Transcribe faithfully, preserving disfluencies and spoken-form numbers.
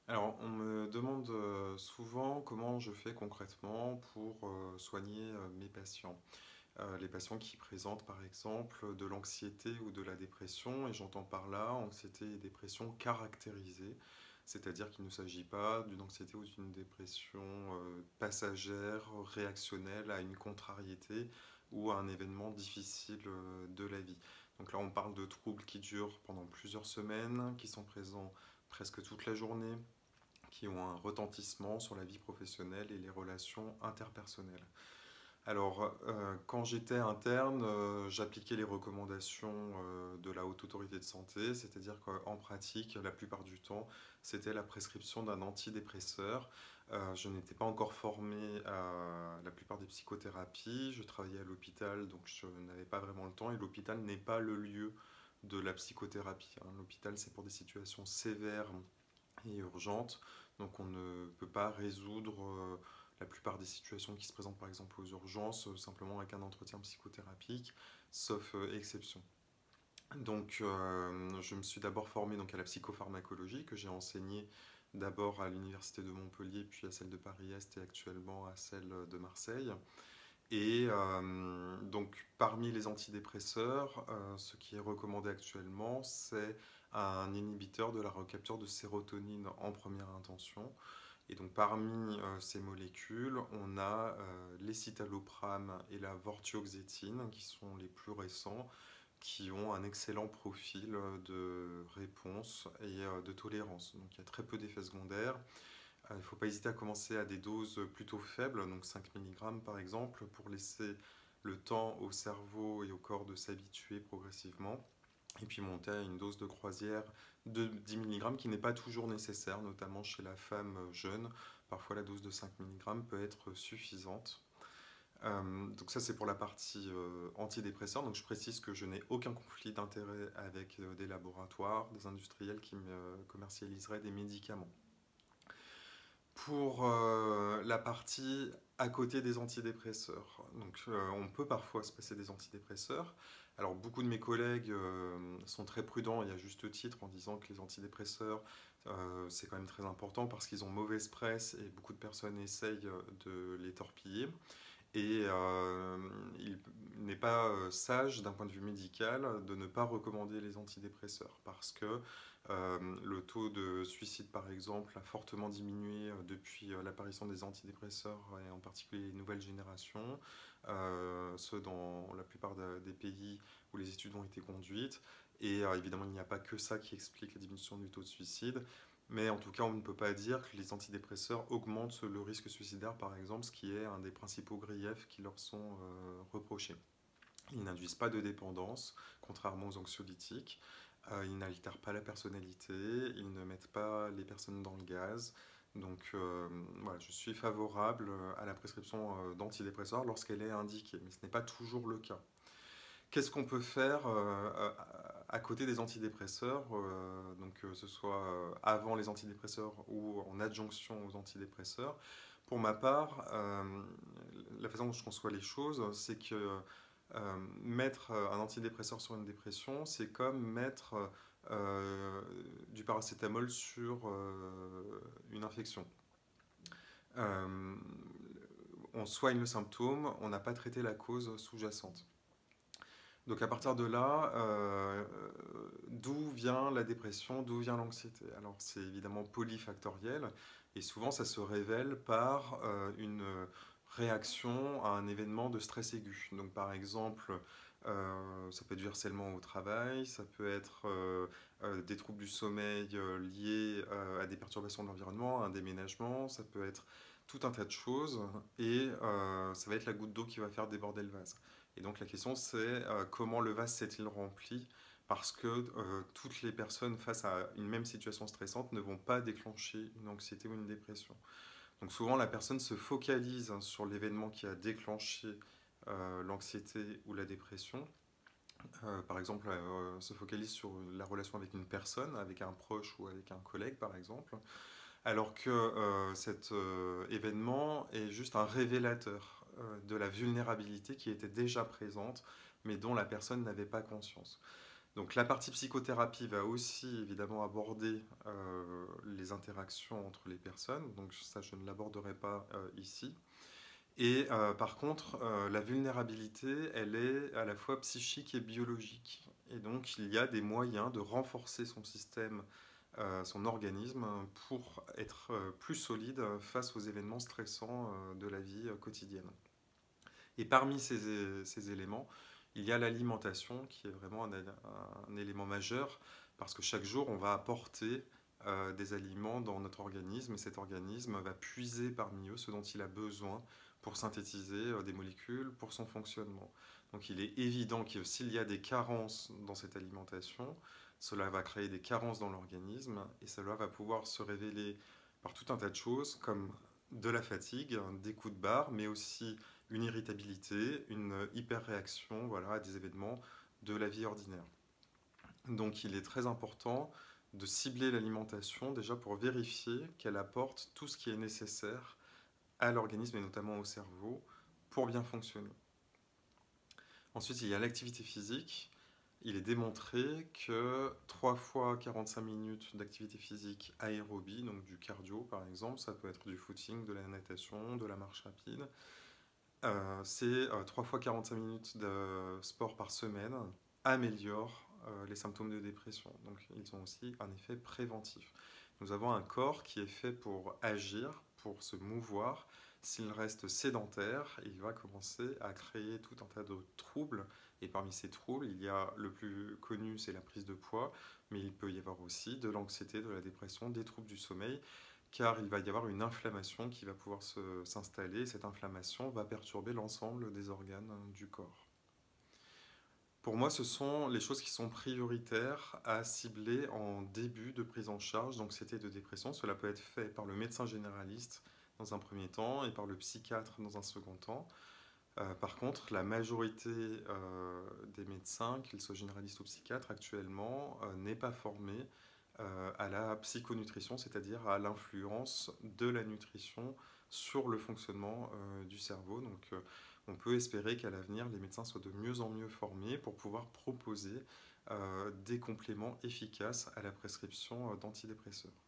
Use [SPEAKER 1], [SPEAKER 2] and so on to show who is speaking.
[SPEAKER 1] Alors, on me demande euh, souvent comment je fais concrètement pour euh, soigner euh, mes patients. Euh, les patients qui présentent par exemple de l'anxiété ou de la dépression, et j'entends par là anxiété et dépression caractérisée, c'est-à-dire qu'il ne s'agit pas d'une anxiété ou d'une dépression euh, passagère, réactionnelle à une contrariété ou à un événement difficile euh, de la vie. Donc là, on parle de troubles qui durent pendant plusieurs semaines, qui sont présents presque toute la journée, qui ont un retentissement sur la vie professionnelle et les relations interpersonnelles. Alors, euh, quand j'étais interne, euh, j'appliquais les recommandations euh, de la Haute Autorité de Santé, c'est-à-dire qu'en pratique, la plupart du temps, c'était la prescription d'un antidépresseur. Euh, je n'étais pas encore formé à la plupart des psychothérapies, je travaillais à l'hôpital, donc je n'avais pas vraiment le temps, et l'hôpital n'est pas le lieu de la psychothérapie, hein. L'hôpital, c'est pour des situations sévères et urgente. Donc on ne peut pas résoudre euh, la plupart des situations qui se présentent par exemple aux urgences euh, simplement avec un entretien psychothérapique, sauf euh, exception. Donc euh, je me suis d'abord formé donc, à la psychopharmacologie que j'ai enseignée d'abord à l'université de Montpellier, puis à celle de Paris-Est et actuellement à celle de Marseille. Et euh, donc, parmi les antidépresseurs, euh, ce qui est recommandé actuellement, c'est un inhibiteur de la recapture de sérotonine en première intention. Et donc, parmi euh, ces molécules, on a euh, l'escitalopram et la vortioxétine, qui sont les plus récents, qui ont un excellent profil de réponse et euh, de tolérance. Donc, il y a très peu d'effets secondaires. Il ne faut pas hésiter à commencer à des doses plutôt faibles, donc cinq milligrammes par exemple, pour laisser le temps au cerveau et au corps de s'habituer progressivement. Et puis monter à une dose de croisière de dix milligrammes qui n'est pas toujours nécessaire, notamment chez la femme jeune. Parfois la dose de cinq milligrammes peut être suffisante. Euh, donc ça c'est pour la partie euh, antidépresseur. Donc je précise que je n'ai aucun conflit d'intérêt avec euh, des laboratoires, des industriels qui me commercialiseraient des médicaments. Pour euh, la partie à côté des antidépresseurs, donc euh, on peut parfois se passer des antidépresseurs. Alors beaucoup de mes collègues euh, sont très prudents et à juste titre en disant que les antidépresseurs euh, c'est quand même très important parce qu'ils ont mauvaise presse et beaucoup de personnes essayent de les torpiller. Et euh, il n'est pas euh, sage d'un point de vue médical de ne pas recommander les antidépresseurs parce que euh, le taux de suicide par exemple a fortement diminué euh, depuis euh, l'apparition des antidépresseurs et en particulier les nouvelles générations, euh, ceux dans la plupart de- des pays où les études ont été conduites. Et euh, évidemment il n'y a pas que ça qui explique la diminution du taux de suicide. Mais en tout cas, on ne peut pas dire que les antidépresseurs augmentent le risque suicidaire, par exemple, ce qui est un des principaux griefs qui leur sont euh, reprochés. Ils n'induisent pas de dépendance, contrairement aux anxiolytiques. Euh, ils n'altèrent pas la personnalité, ils ne mettent pas les personnes dans le gaz. Donc euh, voilà, je suis favorable à la prescription euh, d'antidépresseurs lorsqu'elle est indiquée, mais ce n'est pas toujours le cas. Qu'est-ce qu'on peut faire euh, à côté des antidépresseurs, euh, donc que ce soit euh, avant les antidépresseurs ou en adjonction aux antidépresseurs? Pour ma part, euh, la façon dont je conçois les choses, c'est que euh, mettre un antidépresseur sur une dépression, c'est comme mettre euh, du paracétamol sur euh, une infection. Euh, on soigne le symptôme, on n'a pas traité la cause sous-jacente. Donc à partir de là, euh, d'où vient la dépression, d'où vient l'anxiété? Alors c'est évidemment polyfactoriel et souvent ça se révèle par euh, une réaction à un événement de stress aigu. Donc par exemple, euh, ça peut être du harcèlement au travail, ça peut être euh, euh, des troubles du sommeil euh, liés euh, à des perturbations de l'environnement, à un déménagement, ça peut être tout un tas de choses et euh, ça va être la goutte d'eau qui va faire déborder le vase. Et donc la question c'est euh, comment le vase s'est-il rempli parce que euh, toutes les personnes face à une même situation stressante ne vont pas déclencher une anxiété ou une dépression. Donc souvent la personne se focalise hein, sur l'événement qui a déclenché euh, l'anxiété ou la dépression. Euh, par exemple, euh, se focalise sur la relation avec une personne, avec un proche ou avec un collègue par exemple, alors que euh, cet euh, événement est juste un révélateur euh, de la vulnérabilité qui était déjà présente, mais dont la personne n'avait pas conscience. Donc la partie psychothérapie va aussi évidemment aborder euh, les interactions entre les personnes, donc ça je ne l'aborderai pas euh, ici. Et euh, par contre, euh, la vulnérabilité, elle est à la fois psychique et biologique. Et donc il y a des moyens de renforcer son système, euh, son organisme, pour être euh, plus solide face aux événements stressants euh, de la vie euh, quotidienne. Et parmi ces, ces éléments, il y a l'alimentation qui est vraiment un, un élément majeur parce que chaque jour, on va apporter euh, des aliments dans notre organisme et cet organisme va puiser parmi eux ce dont il a besoin pour synthétiser euh, des molécules pour son fonctionnement. Donc il est évident que s'il y a des carences dans cette alimentation, cela va créer des carences dans l'organisme et cela va pouvoir se révéler par tout un tas de choses comme de la fatigue, des coups de barre, mais aussi une irritabilité, une hyperréaction voilà, à des événements de la vie ordinaire. Donc il est très important de cibler l'alimentation déjà pour vérifier qu'elle apporte tout ce qui est nécessaire à l'organisme et notamment au cerveau pour bien fonctionner. Ensuite, il y a l'activité physique. Il est démontré que trois fois quarante-cinq minutes d'activité physique aérobie, donc du cardio par exemple, ça peut être du footing, de la natation, de la marche rapide, euh, c'est euh, trois fois quarante-cinq minutes de sport par semaine améliore euh, les symptômes de dépression. Donc ils ont aussi un effet préventif. Nous avons un corps qui est fait pour agir, pour se mouvoir. S'il reste sédentaire, il va commencer à créer tout un tas de troubles. Et parmi ces troubles, il y a le plus connu, c'est la prise de poids, mais il peut y avoir aussi de l'anxiété, de la dépression, des troubles du sommeil, car il va y avoir une inflammation qui va pouvoir se- s'installer. Cette inflammation va perturber l'ensemble des organes du corps. Pour moi, ce sont les choses qui sont prioritaires à cibler en début de prise en charge d'anxiété et de dépression. Cela peut être fait par le médecin généraliste dans un premier temps et par le psychiatre dans un second temps. Euh, par contre, la majorité euh, des médecins, qu'ils soient généralistes ou psychiatres actuellement, euh, n'est pas formée euh, à la psychonutrition, c'est-à-dire à, à l'influence de la nutrition sur le fonctionnement euh, du cerveau. Donc, euh, on peut espérer qu'à l'avenir, les médecins soient de mieux en mieux formés pour pouvoir proposer euh, des compléments efficaces à la prescription euh, d'antidépresseurs.